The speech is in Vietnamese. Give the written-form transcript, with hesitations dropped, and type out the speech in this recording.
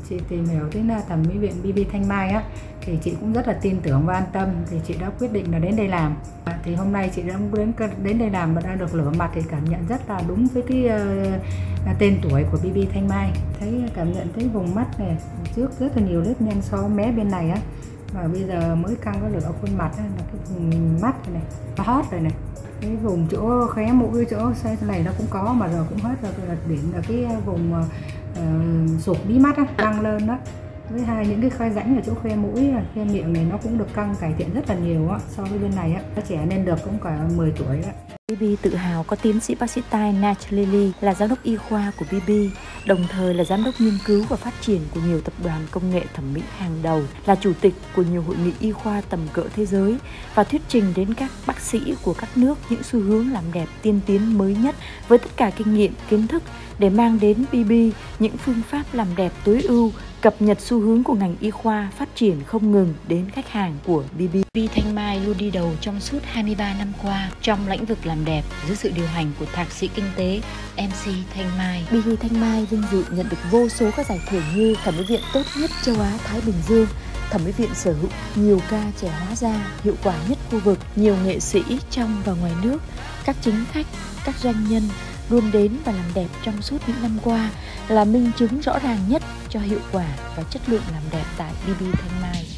chị tìm hiểu đến thẩm mỹ viện BB Thanh Mai á, thì chị cũng rất là tin tưởng và an tâm, thì chị đã quyết định là đến đây làm. Thì hôm nay chị đã đến đây làm và đã được rửa mặt thì cảm nhận rất là đúng với cái tên tuổi của BB Thanh Mai. Cảm nhận thấy vùng mắt này trước rất là nhiều nếp nhăn so mé bên này á, và bây giờ mới căng có được ở khuôn mặt là cái vùng mắt này nó hót rồi này, cái vùng chỗ khóe mũi chỗ này nó cũng có mà rồi cũng hết rồi, đặc điểm là cái vùng sụp mí mắt á, căng lên đó, với những cái khe rãnh ở chỗ khoe mũi, khoe miệng này nó cũng được căng cải thiện rất là nhiều á, so với bên này á. Nó trẻ nên được cũng cả 10 tuổi á. BB tự hào có tiến sĩ bác sĩ tai Natalie là giám đốc y khoa của BB, đồng thời là giám đốc nghiên cứu và phát triển của nhiều tập đoàn công nghệ thẩm mỹ hàng đầu, là chủ tịch của nhiều hội nghị y khoa tầm cỡ thế giới và thuyết trình đến các bác sĩ của các nước những xu hướng làm đẹp tiên tiến mới nhất với tất cả kinh nghiệm, kiến thức để mang đến BB những phương pháp làm đẹp tối ưu, cập nhật xu hướng của ngành y khoa phát triển không ngừng đến khách hàng của BB. BB Thanh Mai luôn đi đầu trong suốt 23 năm qua trong lĩnh vực làm đẹp dưới sự điều hành của thạc sĩ kinh tế MC Thanh Mai. BB Thanh Mai vinh dự nhận được vô số các giải thưởng như thẩm mỹ viện tốt nhất châu Á Thái Bình Dương, thẩm mỹ viện sở hữu nhiều ca trẻ hóa da hiệu quả nhất khu vực, nhiều nghệ sĩ trong và ngoài nước, các chính khách, các doanh nhân luôn đến và làm đẹp trong suốt những năm qua là minh chứng rõ ràng nhất cho hiệu quả và chất lượng làm đẹp tại BB Thanh Mai.